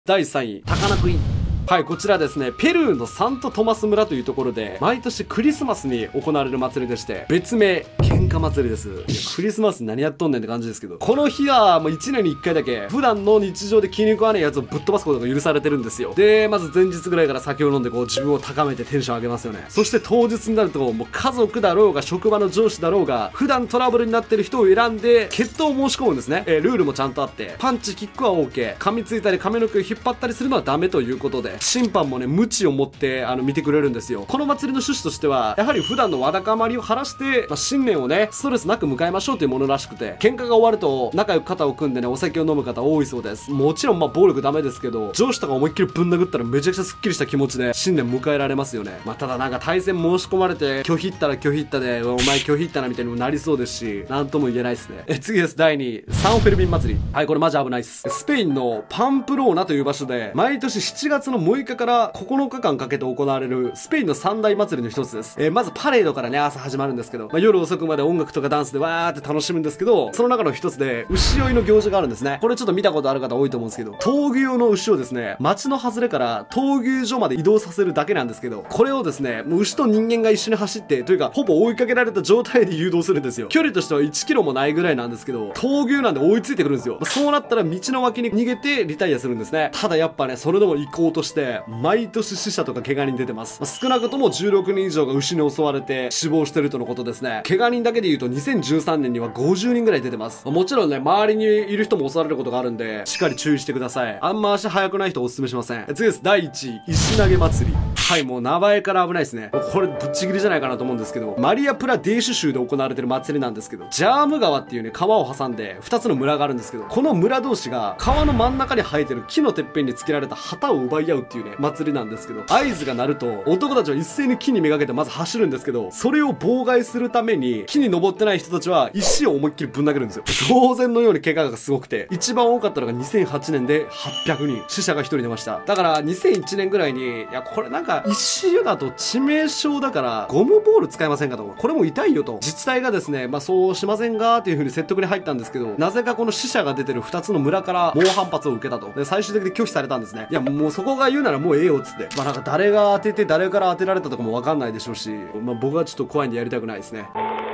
第3位、高菜食い。はい、こちらですね、ペルーのサントトマス村というところで、毎年クリスマスに行われる祭りでして、別名、喧嘩祭りです。いや、クリスマスに何やっとんねんって感じですけど、この日はもう1年に1回だけ、普段の日常で気に食わないやつをぶっ飛ばすことが許されてるんですよ。で、まず前日ぐらいから酒を飲んでこう自分を高めてテンション上げますよね。そして当日になると、もう家族だろうが職場の上司だろうが、普段トラブルになってる人を選んで、決闘を申し込むんですね。ルールもちゃんとあって、パンチ、キックは OK。噛みついたり髪の毛を引っ張ったりするのはダメということで、審判もね、無知を持って見てくれるんですよ。この祭りの趣旨としてはやはり普段のわだかまりを晴らして、新年をねストレスなく迎えましょうというものらしくて、喧嘩が終わると仲良く肩を組んでねお酒を飲む方多いそうです。もちろん暴力ダメですけど、上司とか思いっきりぶん殴ったらめちゃくちゃスッキリした気持ちで新年迎えられますよね。ただなんか対戦申し込まれて拒否ったら拒否ったでお前拒否ったなみたいにもなりそうですし、なんとも言えないですね。次です。第2位、サンフェルミン祭り。はい、これマジ危ないっす。スペインのパンプローナという場所で毎年7月の6日から9日間かけて行われるスペインの三大祭りの一つです。まずパレードからね朝始まるんですけど、夜遅くまで音楽とかダンスでわーって楽しむんですけど、その中の一つで牛追いの行事があるんですね。これちょっと見たことある方多いと思うんですけど、闘牛用の牛をですね街の外れから闘牛場まで移動させるだけなんですけど、これをですねもう牛と人間が一緒に走ってというかほぼ追いかけられた状態で誘導するんですよ。距離としては1キロもないぐらいなんですけど、闘牛なんで追いついてくるんですよ。そうなったら道の脇に逃げてリタイアするんですね。ただやっぱねそれでも行こうとして毎年死者とか怪我人出てます。少なくとも16人以上が牛に襲われて死亡してるとのことですね。怪我人だけで言うと2013年には50人ぐらい出てます。もちろんね周りにいる人も襲われることがあるんでしっかり注意してください。あんま足速くない人おすすめしません。次です。第1位、石投げ祭り。はい、もう名前から危ないですね。これぶっちぎりじゃないかなと思うんですけど、マリアプラデーシュ州で行われてる祭りなんですけど、ジャーム川っていうね川を挟んで2つの村があるんですけど、この村同士が川の真ん中に生えてる木のてっぺんにつけられた旗を奪い合うっていうね祭りなんですけど、合図が鳴ると男たちは一斉に木にめがけてまず走るんですけど、それを妨害するために木に登ってない人たちは石を思いっきりぶん投げるんですよ。当然のように怪我がすごくて、一番多かったのが2008年で800人、死者が1人出ました。だから2001年ぐらいに、いやこれなんか石だと致命傷だからゴムボール使いませんかと、これも痛いよと自治体がですねそうしませんかっていう風に説得に入ったんですけど、なぜかこの死者が出てる2つの村から猛反発を受けたと。で最終的に拒否されたんですね。いやもうそこが言うならもうええよっつって、なんか誰が当てて誰から当てられたとかも分かんないでしょうし、僕はちょっと怖いんでやりたくないですね。